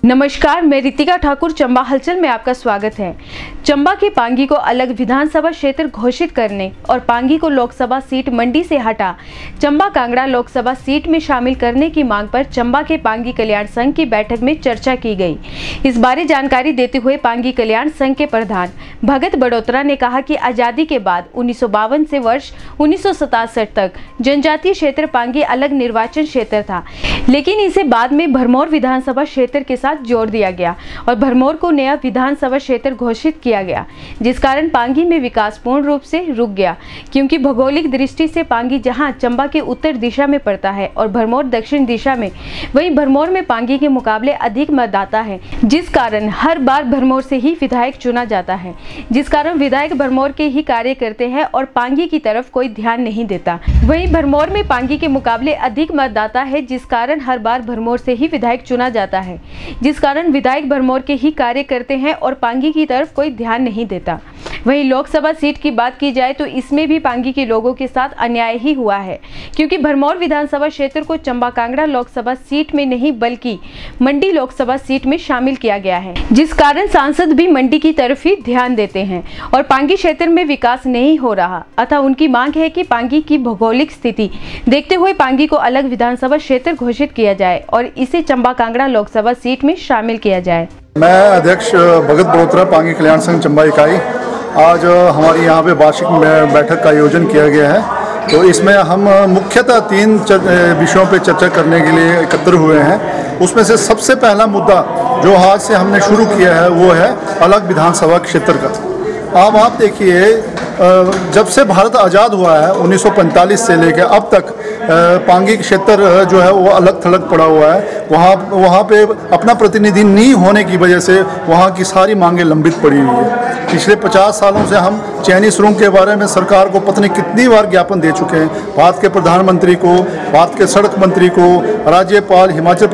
नमस्कार, मैं रितिका ठाकुर। चंबा हलचल में आपका स्वागत है। चंबा के पांगी को अलग विधानसभा क्षेत्र घोषित करने और पांगी को लोकसभा सीट मंडी से हटा चंबा कांगड़ा लोकसभा सीट में शामिल करने की मांग पर चंबा के पांगी कल्याण संघ की बैठक में चर्चा की गई। इस बारे जानकारी देते हुए पांगी कल्याण संघ के प्रधान भगत बड़ोत्रा ने कहा कि आज़ादी के बाद 1952 से वर्ष 1967 तक जनजातीय क्षेत्र पांगी अलग निर्वाचन क्षेत्र था, लेकिन इसे बाद में भरमौर विधानसभा क्षेत्र के साथ जोड़ दिया गया और भरमौर को नया विधानसभा क्षेत्र घोषित किया गया, जिस कारण पांगी में विकास पूर्ण रूप से रुक गया, क्योंकि भौगोलिक दृष्टि से पांगी जहां चंबा के उत्तर दिशा में पड़ता है और भरमौर दक्षिण दिशा में, वहीं भरमौर में पांगी के मुकाबले अधिक मतदाता है, जिस कारण हर बार भरमौर से ही विधायक चुना जाता है, जिस कारण विधायक भरमौर के ही कार्य करते हैं और पांगी की तरफ कोई ध्यान नहीं देता। वहीं भरमौर में पांगी के मुकाबले अधिक मतदाता है, जिस कारण हर बार भरमौर से ही विधायक चुना जाता है, जिस कारण विधायक भरमौर के ही कार्य करते हैं और पांगी की तरफ कोई ध्यान नहीं देता। वहीं लोकसभा सीट की बात की जाए तो इसमें भी पांगी के लोगों के साथ अन्याय ही हुआ है, क्योंकि भरमौर विधानसभा क्षेत्र को चंबा कांगड़ा लोकसभा सीट में नहीं बल्कि मंडी लोकसभा सीट में शामिल किया गया है, जिस कारण सांसद भी मंडी की तरफ ही ध्यान देते हैं और पांगी क्षेत्र में विकास नहीं हो रहा। अतः उनकी मांग है कि पांगी की भौगोलिक स्थिति देखते हुए पांगी को अलग विधानसभा क्षेत्र घोषित किया जाए और इसे चंबा कांगड़ा लोकसभा सीट में शामिल किया जाए। मैं अध्यक्ष भगत बड़ोत्रा पांगी कल्याण संघ चंबा इकाई। आज हमारी यहाँ पे वार्षिक बैठक का आयोजन किया गया है, तो इसमें हम मुख्यतः 3 विषयों पे चर्चा करने के लिए एकत्र हुए हैं। उसमें से सबसे पहला मुद्दा जो आज से हमने शुरू किया है वो है अलग विधानसभा क्षेत्र का। अब आप देखिए, जब से भारत आज़ाद हुआ है 1945 से लेकर अब तक पांगी क्षेत्र जो है वो अलग थलग पड़ा हुआ है। वहाँ पे अपना प्रतिनिधि नहीं होने की वजह से वहाँ की सारी मांगें लंबित पड़ी हुई है। पिछले 50 सालों से हम चैनी सुरंग के बारे में सरकार को पता नहीं कितनी बार ज्ञापन दे चुके हैं। भारत के प्रधानमंत्री को, भारत के सड़क मंत्री को, राज्यपाल हिमाचल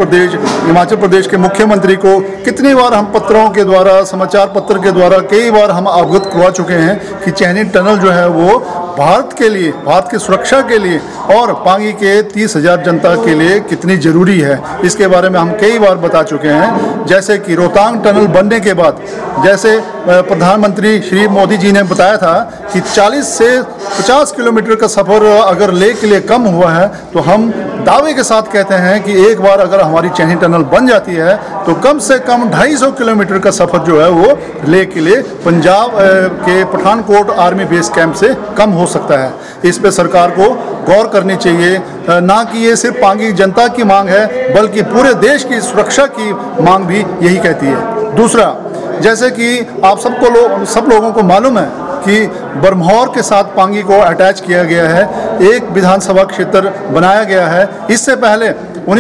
प्रदेश के मुख्यमंत्री को कितनी बार हम पत्रों के द्वारा, समाचार पत्र के द्वारा कई बार हम अवगत करवा चुके हैं कि चैनी टनल जो है वो भारत के लिए, भारत की सुरक्षा के लिए और पांगी के 30,000 जनता के लिए कितनी ज़रूरी है, इसके बारे में हम कई बार बता चुके हैं। जैसे कि रोहतांग टनल बनने के बाद, जैसे प्रधानमंत्री श्री मोदी जी ने बताया था कि 40 से 50 किलोमीटर का सफ़र अगर ले के लिए कम हुआ है, तो हम दावे के साथ कहते हैं कि एक बार अगर हमारी चैनी टनल बन जाती है तो कम से कम 250 किलोमीटर का सफ़र जो है वो ले के लिए पंजाब के पठानकोट आर्मी बेस कैंप से कम हो सकता है। इस पे सरकार को गौर करनी चाहिए, ना कि ये सिर्फ पांगी जनता की मांग है बल्कि पूरे देश की सुरक्षा की मांग भी यही कहती है। दूसरा, जैसे कि आप सब लोगों को मालूम है कि भरमौर के साथ पांगी को अटैच किया गया है, एक विधानसभा क्षेत्र बनाया गया है। इससे पहले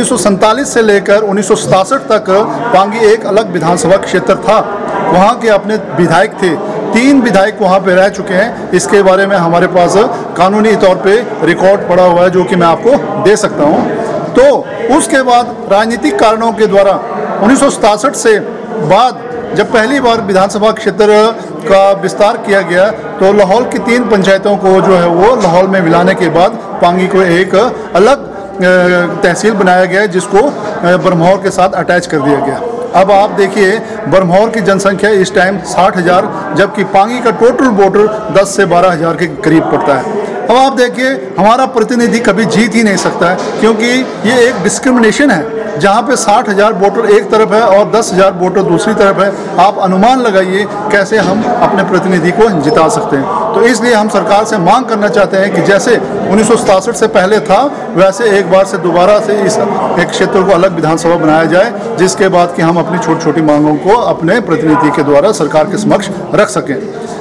1947 से लेकर 1967 तक पांगी एक अलग विधानसभा क्षेत्र था। वहाँ के अपने विधायक थे, 3 विधायक वहाँ पे रह चुके हैं। इसके बारे में हमारे पास कानूनी तौर पे रिकॉर्ड पड़ा हुआ है जो कि मैं आपको दे सकता हूँ। तो उसके बाद राजनीतिक कारणों के द्वारा 1967 से बाद जब पहली बार विधानसभा क्षेत्र का विस्तार किया गया तो लाहौल की 3 पंचायतों को जो है वो लाहौल में मिलाने के बाद पांगी को एक अलग तहसील बनाया गया, जिसको भरमौर के साथ अटैच कर दिया गया। अब आप देखिए, भरमौर की जनसंख्या इस टाइम 60,000, जबकि पांगी का टोटल वोटर 10 से 12,000 के करीब पड़ता है। अब आप देखिए, हमारा प्रतिनिधि कभी जीत ही नहीं सकता है, क्योंकि ये एक डिस्क्रिमिनेशन है। जहाँ पे 60,000 वोटर एक तरफ है और 10,000 वोटर दूसरी तरफ है, आप अनुमान लगाइए कैसे हम अपने प्रतिनिधि को जिता सकते हैं। तो इसलिए हम सरकार से मांग करना चाहते हैं कि जैसे 1967 से पहले था वैसे एक बार से दोबारा से इस एक क्षेत्र को अलग विधानसभा बनाया जाए, जिसके बाद कि हम अपनी छोटी छोटी मांगों को अपने प्रतिनिधि के द्वारा सरकार के समक्ष रख सकें।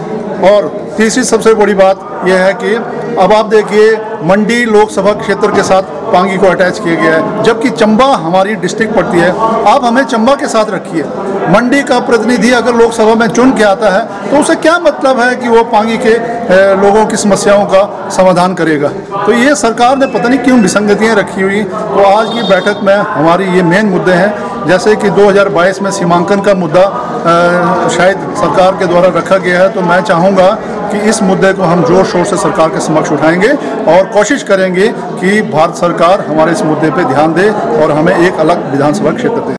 और तीसरी सबसे बड़ी बात यह है कि अब आप देखिए, मंडी लोकसभा क्षेत्र के साथ पांगी को अटैच किया गया है, जबकि चंबा हमारी डिस्ट्रिक्ट पड़ती है। आप हमें चंबा के साथ रखिए। मंडी का प्रतिनिधि अगर लोकसभा में चुन के आता है तो उसे क्या मतलब है कि वो पांगी के लोगों की समस्याओं का समाधान करेगा। तो ये सरकार ने पता नहीं क्यों विसंगतियाँ रखी हुई। तो आज की बैठक में हमारी ये मेन मुद्दे हैं, जैसे कि 2022 में सीमांकन का मुद्दा शायद सरकार के द्वारा रखा गया है। तो मैं चाहूँगा कि इस मुद्दे को हम जोर शोर से सरकार के समक्ष उठाएंगे और कोशिश करेंगे कि भारत सरकार हमारे इस मुद्दे पे ध्यान दे और हमें एक अलग विधानसभा क्षेत्र दे।